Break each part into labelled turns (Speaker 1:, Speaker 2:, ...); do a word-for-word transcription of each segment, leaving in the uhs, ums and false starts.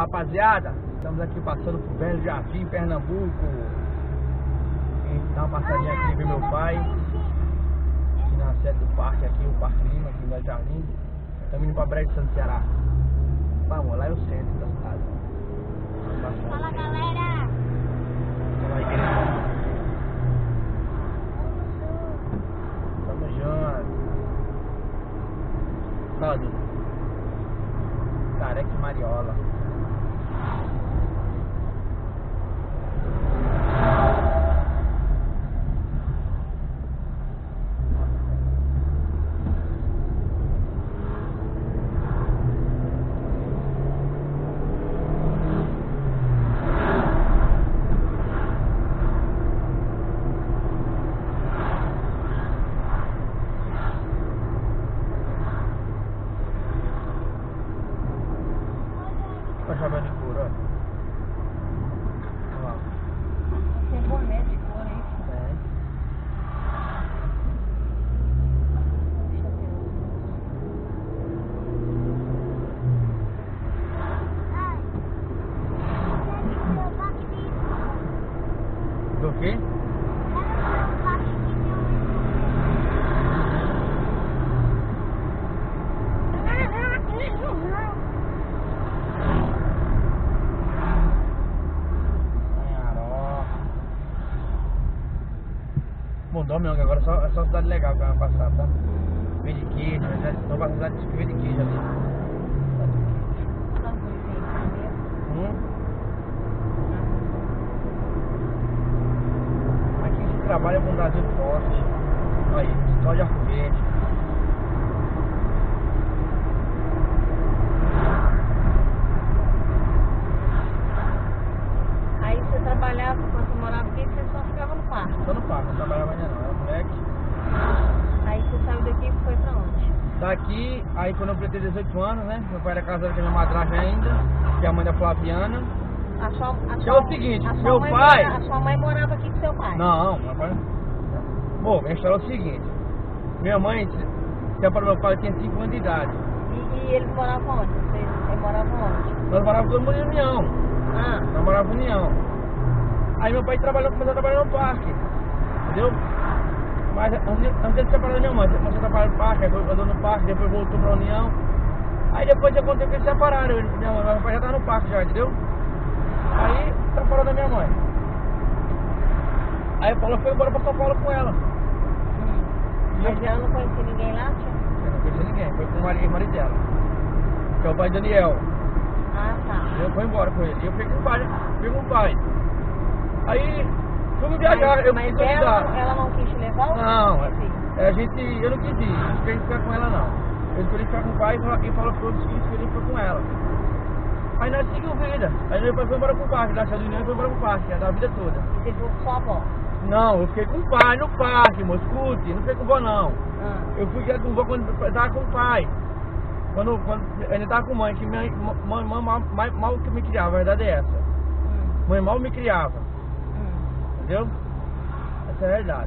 Speaker 1: rapaziada, estamos aqui passando por Belo Jardim, Pernambuco. A gente dá uma passadinha aqui ver meu pai, aqui na sede do parque, aqui o Parque Lima, aqui em Belo Jardim. Estamos indo para Brejo Santo, Ceará. Vamos, lá é o centro da cidade.
Speaker 2: Fala, galera!
Speaker 1: Vamos lá, igreja. Tamo junto. Cadê? Careca e Mariola. Olha o chapéu de couro, ó. Olha lá.
Speaker 2: Tem boné de cor aí.
Speaker 1: É. Do quê? Mudou mesmo, que agora é só, é só cidade legal que vai passar, tá? Vem de queijo, não vai precisar de vem de queijo ali. Hum? Aqui se trabalha com um Brasil forte. Olha aí, só de Arco Verde.
Speaker 2: Aí você trabalhava, quando você morava aqui, você só ficava no parque.
Speaker 1: Só no parque, não trabalhava ainda não, era moleque.
Speaker 2: Aí você saiu daqui e foi pra onde?
Speaker 1: Daqui, aí quando eu completei dezoito anos, né? Meu pai era casado com a minha madrasta ainda, que é a mãe da Flaviana.
Speaker 2: A sua, a
Speaker 1: Que
Speaker 2: sua,
Speaker 1: é o seguinte,
Speaker 2: a sua
Speaker 1: meu
Speaker 2: mãe
Speaker 1: pai-
Speaker 2: mora- a sua mãe morava aqui com seu pai?
Speaker 1: Não, meu pai. Bom, minha história é o seguinte: minha mãe se separou meu pai, tinha cinco anos de idade.
Speaker 2: E, e eles moravam onde? Vocês eles moravam onde?
Speaker 1: Nós morávamos todo mundo em União.
Speaker 2: Ah,
Speaker 1: Nós morávamos em União. Aí meu pai trabalhou, começou a trabalhar no parque. Entendeu? Mas antes, de- antes de separar da minha mãe, começou a trabalhar no parque, aí foi- andou no parque, depois voltou pra União. Aí depois eu contei que eles separaram. eu- Minha mãe, meu pai já tava no parque já, entendeu? Aí separou da minha mãe. Aí a Paula foi embora pra São Paulo com ela.
Speaker 2: hum.
Speaker 1: E eu,
Speaker 2: Mas ela não conhecia ninguém lá, tia?
Speaker 1: eu não conhecia ninguém, foi com o marido, marido dela, que é o pai de Daniel.
Speaker 2: Ah, tá.
Speaker 1: Eu fui embora com ele. E eu fiquei com o pai, fiquei com o pai. Aí fomos viajar,
Speaker 2: Mas,
Speaker 1: eu
Speaker 2: mas
Speaker 1: fui
Speaker 2: ela,
Speaker 1: convidar.
Speaker 2: ela não quis te levar? ou
Speaker 1: Não,
Speaker 2: você quis ir?
Speaker 1: é, a gente, eu não quis ir, não escolhi ficar com ela não. Eu escolhi ficar com o pai e falou para outros que escolhi ficar com ela. Aí nós seguimos vida. Aí depois foi embora pro parque, da União e foi embora pro parque, da vida toda.
Speaker 2: E você ficou com sua avó?
Speaker 1: Não, eu fiquei com o pai no parque, moço, escute, não fiquei com o vó não.
Speaker 2: Ah.
Speaker 1: Eu fui com o vó quando eu tava com o pai. Quando, quando eu ainda tava com mãe, que minha mãe mal, mal, mal que me criava, a verdade é essa.
Speaker 2: Hum.
Speaker 1: Mãe mal me criava,
Speaker 2: Hum.
Speaker 1: entendeu? Essa é a realidade.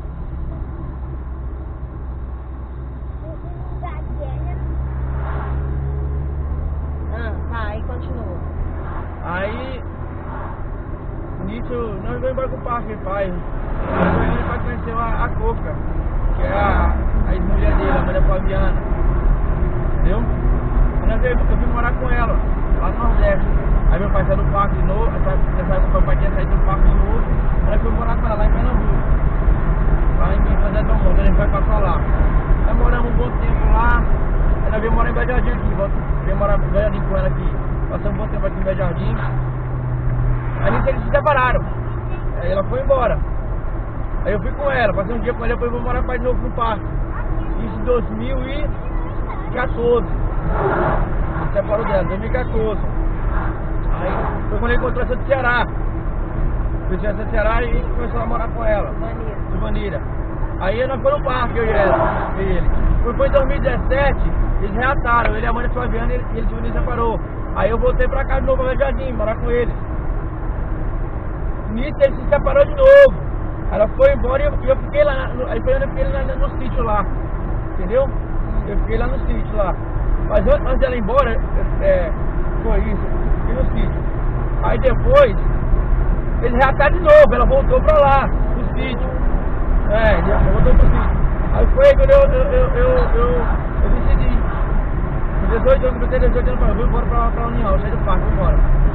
Speaker 2: Ah, tá, aí continua.
Speaker 1: Aí, nisso, nós vamos embora com o parque, pai. Depois ele vai conhecer a, a Coca, que é a, a ex-mulher dele, a mãe da Flaviana. Entendeu? Aí nós veio, eu vim morar com ela, lá no Nordeste. Aí meu pai saiu do parque de novo, nessa época meu pai tinha saído do parque de novo. Aí fui morar com ela lá em Pernambuco. Lá em São José do Monte, a gente vai passar lá. Aí moramos um bom tempo lá. Aí nós viemos morar em Belo Jardim aqui, viemos morar em Belo Jardim com ela aqui. Passamos um bom tempo aqui em Belo Jardim. Aí nisso eles se separaram. Aí ela foi embora. Aí eu fui com ela, passei um dia com ela, depois eu vou morar com ela de novo no parque. Isso em dois mil e quatorze. Se separou dela, dois mil e quatorze. Aí foi quando ele encontrou essa de Ceará. Foi essa de Ceará e começou a morar com ela.
Speaker 2: Maneiro.
Speaker 1: De maneira. Aí nós fomos no parque, eu e ela, e ele. Foi em dois mil e dezessete, eles reataram, ele e a mãe da Flaviana, e ele, ele se separou. Aí eu voltei pra casa de novo, no Jardim, morar com eles. Nisso ele se separou de novo. Ela foi embora e eu, eu fiquei lá, no, aí foi onde eu fiquei lá no, no sítio lá. Entendeu? Eu fiquei lá no sítio lá. Mas antes dela ir embora, é, foi isso. e no sítio. Aí depois, ele já tá de novo, ela voltou pra lá, pro sítio. É, ele voltou pro sítio. Aí foi quando eu, eu, eu, eu, eu, eu decidi. Com dezoito anos, comecei dezoito anos, eu vou embora pra, pra União, eu saí do parque, vou embora.